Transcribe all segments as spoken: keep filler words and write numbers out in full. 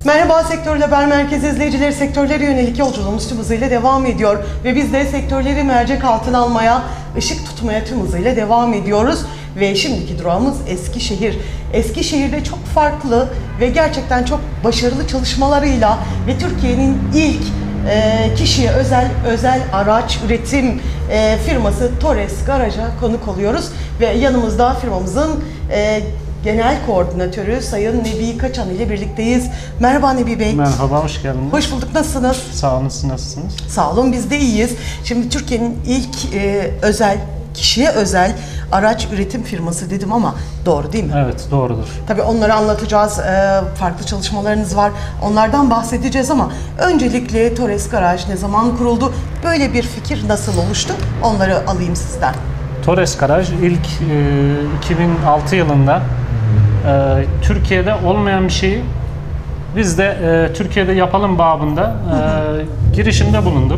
Merhaba Sektör Haber Merkezi izleyicileri, sektörlere yönelik yolculuğumuz tüm hızıyla devam ediyor. Ve biz de sektörleri mercek altına almaya, ışık tutmaya tüm hızıyla devam ediyoruz. Ve şimdiki durağımız Eskişehir. Eskişehir'de çok farklı ve gerçekten çok başarılı çalışmalarıyla ve Türkiye'nin ilk e, kişiye özel özel araç üretim e, firması Torres Garaj'a konuk oluyoruz. Ve yanımızda firmamızın e, Genel Koordinatörü Sayın Nebi Kaçan ile birlikteyiz. Merhaba Nebi Bey. Merhaba, hoş geldiniz. Hoş bulduk, nasılsınız? Sağ olun, siz nasılsınız? Sağ olun, biz de iyiyiz. Şimdi Türkiye'nin ilk e, özel, kişiye özel araç üretim firması dedim ama doğru değil mi? Evet, doğrudur. Tabii onları anlatacağız. E, farklı çalışmalarınız var. Onlardan bahsedeceğiz ama öncelikle Torres Garaj ne zaman kuruldu? Böyle bir fikir nasıl oluştu? Onları alayım sizden. Torres Garaj ilk e, iki bin altı yılında e, Türkiye'de olmayan bir şeyi biz de e, Türkiye'de yapalım babında e, girişimde bulunduk.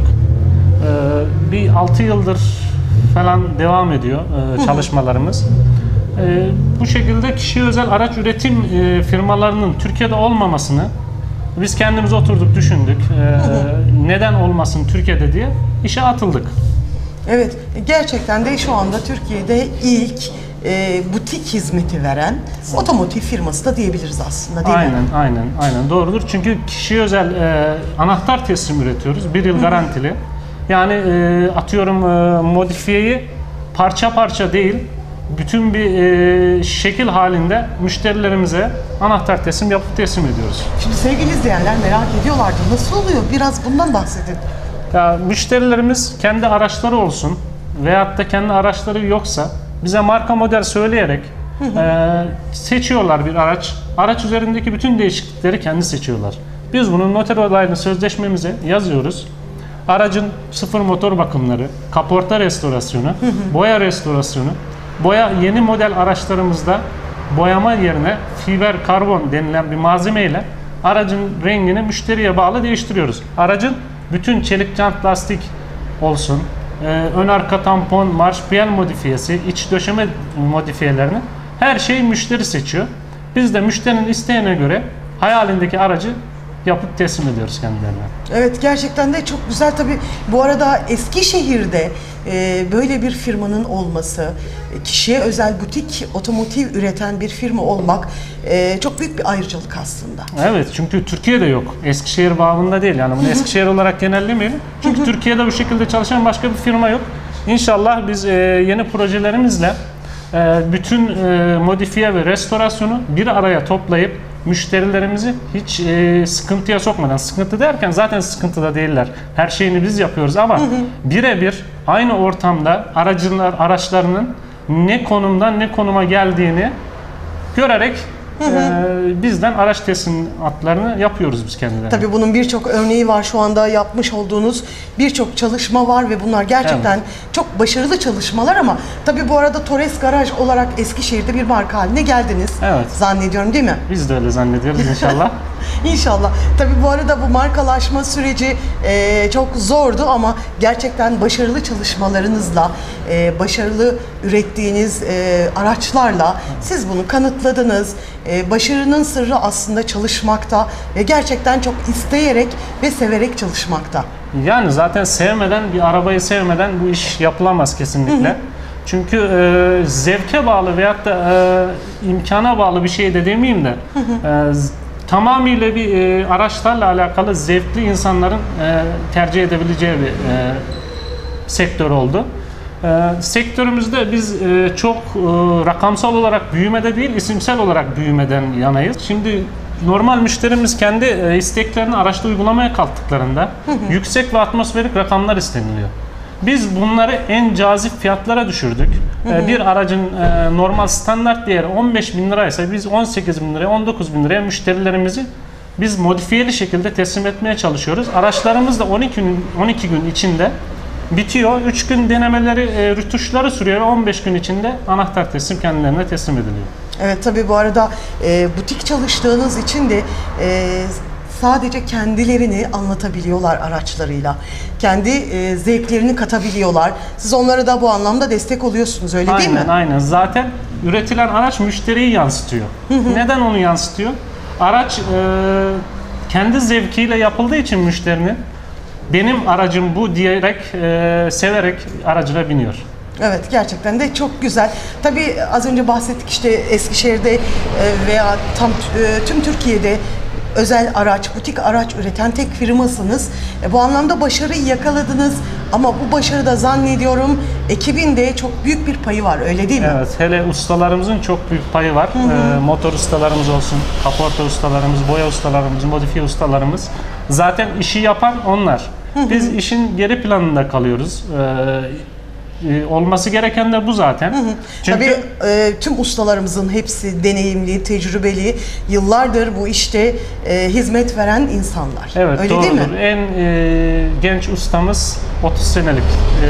E, bir altı yıldır falan devam ediyor e, çalışmalarımız. E, bu şekilde kişiye özel araç üretim e, firmalarının Türkiye'de olmamasını biz kendimiz oturduk, düşündük. E, neden olmasın Türkiye'de diye işe atıldık. Evet, gerçekten de şu anda Türkiye'de ilk e, butik hizmeti veren otomotiv firması da diyebiliriz aslında, değil aynen, mi? Aynen, aynen doğrudur. Çünkü kişiye özel e, anahtar teslim üretiyoruz. Bir yıl garantili. Yani e, atıyorum e, modifiyeyi parça parça değil, bütün bir e, şekil halinde müşterilerimize anahtar teslim yapıp teslim ediyoruz. Şimdi sevgili izleyenler merak ediyorlardı. Nasıl oluyor? Biraz bundan bahsedin. Ya, müşterilerimiz kendi araçları olsun veyahut da kendi araçları yoksa bize marka model söyleyerek e, seçiyorlar bir araç. Araç üzerindeki bütün değişiklikleri kendi seçiyorlar. Biz bunun noter onaylı sözleşmemize yazıyoruz. Aracın sıfır motor bakımları, kaporta restorasyonu, boya restorasyonu, boya yeni model araçlarımızda boyama yerine fiber karbon denilen bir malzeme ile aracın rengini müşteriye bağlı değiştiriyoruz. Aracın bütün çelik jant lastik olsun, e, ön arka tampon, marş piyel modifiyesi, iç döşeme modifiyelerini her şeyi müşteri seçiyor. Biz de müşterinin isteğine göre hayalindeki aracı yapıp teslim ediyoruz kendilerine. Evet, gerçekten de çok güzel. Tabii bu arada Eskişehir'de e, böyle bir firmanın olması, kişiye özel butik otomotiv üreten bir firma olmak e, çok büyük bir ayrıcalık aslında. Evet, çünkü Türkiye'de yok. Eskişehir bağımında değil, yani bunu Eskişehir olarak genellemeyelim. Çünkü Türkiye'de bu şekilde çalışan başka bir firma yok. İnşallah biz e, yeni projelerimizle e, bütün e, modifiye ve restorasyonu bir araya toplayıp müşterilerimizi hiç e, sıkıntıya sokmadan, sıkıntı derken zaten sıkıntıda değiller. Her şeyini biz yapıyoruz ama birebir aynı ortamda aracılar araçlarının ne konumdan ne konuma geldiğini görerek Hı hı. Ee, bizden araç teslimatlarını yapıyoruz biz kendilerine. Tabii bunun birçok örneği var, şu anda yapmış olduğunuz birçok çalışma var ve bunlar gerçekten evet. çok başarılı çalışmalar ama tabii bu arada Torres Garaj olarak Eskişehir'de bir marka haline geldiniz. Evet. Zannediyorum, değil mi? Biz de öyle zannediyoruz inşallah. İnşallah. Tabii bu arada bu markalaşma süreci e, çok zordu ama gerçekten başarılı çalışmalarınızla, e, başarılı ürettiğiniz e, araçlarla siz bunu kanıtladınız. E, başarının sırrı aslında çalışmakta ve gerçekten çok isteyerek ve severek çalışmakta. Yani zaten sevmeden, bir arabayı sevmeden bu iş yapılamaz kesinlikle. Hı hı. Çünkü e, zevke bağlı veyahut da e, imkana bağlı bir şey de demeyeyim de hı hı. E, tamamıyla bir e, araçlarla alakalı zevkli insanların e, tercih edebileceği bir e, sektör oldu. E, sektörümüzde biz e, çok e, rakamsal olarak büyümede değil, isimsel olarak büyümeden yanayız. Şimdi normal müşterimiz kendi e, isteklerini araçta uygulamaya kalktıklarında hı hı. yüksek ve atmosferik rakamlar isteniliyor. Biz bunları en cazip fiyatlara düşürdük. Hı hı. Bir aracın e, normal standart değeri on beş bin liraysa biz on sekiz bin liraya, on dokuz bin liraya müşterilerimizi biz modifiyeli şekilde teslim etmeye çalışıyoruz. Araçlarımız da on iki gün, on iki gün içinde bitiyor. üç gün denemeleri, e, rütuşları sürüyor ve on beş gün içinde anahtar teslim kendilerine teslim ediliyor. Evet, tabii bu arada e, butik çalıştığınız için de e, sadece kendilerini anlatabiliyorlar araçlarıyla. Kendi e, zevklerini katabiliyorlar. Siz onlara da bu anlamda destek oluyorsunuz, öyle aynen, değil mi? Aynen. Zaten üretilen araç müşteriyi yansıtıyor. Hı hı. Neden onu yansıtıyor? Araç e, kendi zevkiyle yapıldığı için müşterinin benim aracım bu diyerek, e, severek aracına biniyor. Evet, gerçekten de çok güzel. Tabii az önce bahsettik işte Eskişehir'de e, veya tam e, tüm Türkiye'de özel araç, butik araç üreten tek firmasınız. E, bu anlamda başarıyı yakaladınız ama bu başarıda zannediyorum ekibin de çok büyük bir payı var, öyle değil mi? Evet, hele ustalarımızın çok büyük payı var. Hı hı. E, motor ustalarımız olsun, kaporta ustalarımız, boya ustalarımız, modifiye ustalarımız. Zaten işi yapan onlar. Hı hı. Biz işin geri planında kalıyoruz. E, Ee, olması gereken de bu zaten. Hı hı. Çünkü tabii e, tüm ustalarımızın hepsi deneyimli, tecrübeli, yıllardır bu işte e, hizmet veren insanlar. Evet, öyle doğrudur. değil mi? En e, genç ustamız otuz senelik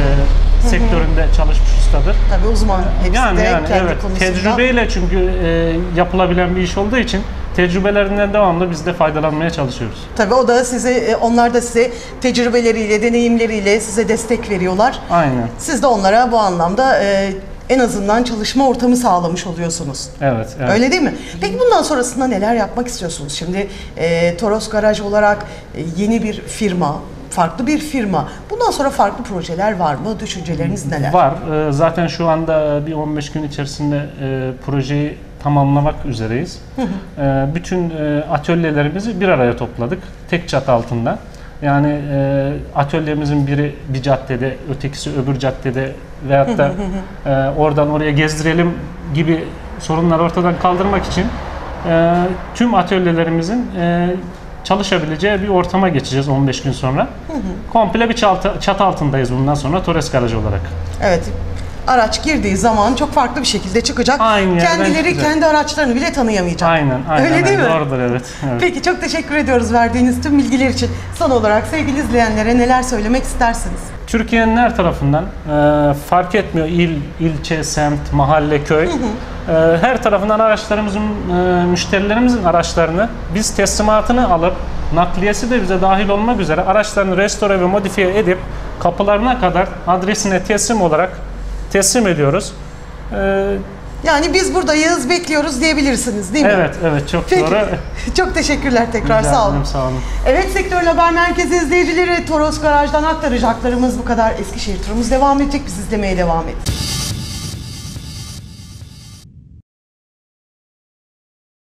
e, sektöründe çalışmış ustadır. Tabii uzman hepsi yani, de yani, kendi evet, konusunda. Tecrübeyle çünkü e, yapılabilen bir iş olduğu için tecrübelerinden devamlı biz de faydalanmaya çalışıyoruz. Tabii o da size, onlar da size tecrübeleriyle, deneyimleriyle size destek veriyorlar. Aynen. Siz de onlara bu anlamda e, en azından çalışma ortamı sağlamış oluyorsunuz. Evet, evet. Öyle değil mi? Peki bundan sonrasında neler yapmak istiyorsunuz? Şimdi e, Toros Garaj olarak e, yeni bir firma, farklı bir firma. Bundan sonra farklı projeler var mı? Düşünceleriniz neler? Var. E, zaten şu anda bir on beş gün içerisinde e, projeyi tamamlamak üzereyiz. Hı hı. E, bütün e, atölyelerimizi bir araya topladık. Tek çatı altında. Yani e, atölyemizin biri bir caddede, ötekisi öbür caddede veyahut da e, oradan oraya gezdirelim gibi sorunları ortadan kaldırmak için e, tüm atölyelerimizin e, çalışabileceği bir ortama geçeceğiz on beş gün sonra. Hı hı. Komple bir çatı, çatı altındayız bundan sonra Torres Garaj olarak. Evet. Araç girdiği zaman çok farklı bir şekilde çıkacak. Aynı kendileri çıkacak. kendi araçlarını bile tanıyamayacak. Aynen, aynen. Öyle değil mi? Doğrudur, evet, evet. Peki çok teşekkür ediyoruz verdiğiniz tüm bilgiler için. Son olarak sevgili izleyenlere neler söylemek istersiniz? Türkiye'nin her tarafından e, fark etmiyor il, ilçe, semt, mahalle, köy. Hı hı. E, her tarafından araçlarımızın, e, müşterilerimizin araçlarını biz teslimatını alıp nakliyesi de bize dahil olmak üzere araçlarını restore ve modifiye edip kapılarına kadar adresine teslim olarak teslim ediyoruz. Ee, yani biz buradayız, bekliyoruz diyebilirsiniz değil mi? Evet, evet, çok Peki. doğru. Çok teşekkürler tekrar, Rica sağ olun. ederim, sağ olun. Evet, Sektör Haber Merkezi izleyicileri, Toros Garaj'dan aktaracaklarımız bu kadar. Eskişehir turumuz devam edecek, biz izlemeye devam edin.